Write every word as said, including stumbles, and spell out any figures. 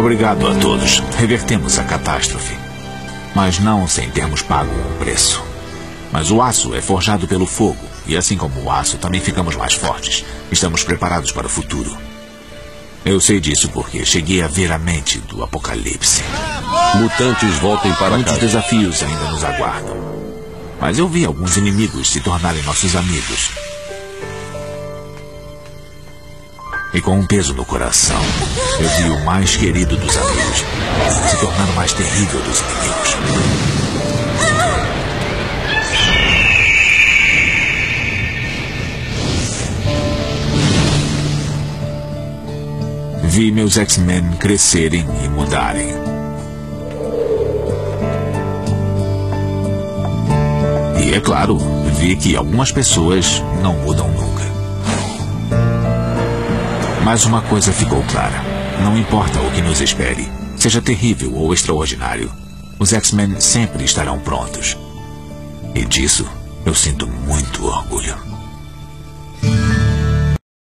Obrigado a todos. Revertemos a catástrofe. Mas não sem termos pago um preço. Mas o aço é forjado pelo fogo. E assim como o aço, também ficamos mais fortes. Estamos preparados para o futuro. Eu sei disso porque cheguei a ver a mente do apocalipse. Mutantes voltem para Muitos casa. desafios ainda nos aguardam. Mas eu vi alguns inimigos se tornarem nossos amigos. E com um peso no coração, eu vi o mais querido dos amigos se tornar o mais terrível dos inimigos. Vi meus X-Men crescerem e mudarem. E, é claro, vi que algumas pessoas não mudam nunca. Mas uma coisa ficou clara. Não importa o que nos espere, seja terrível ou extraordinário, os X-Men sempre estarão prontos. E disso eu sinto muito orgulho.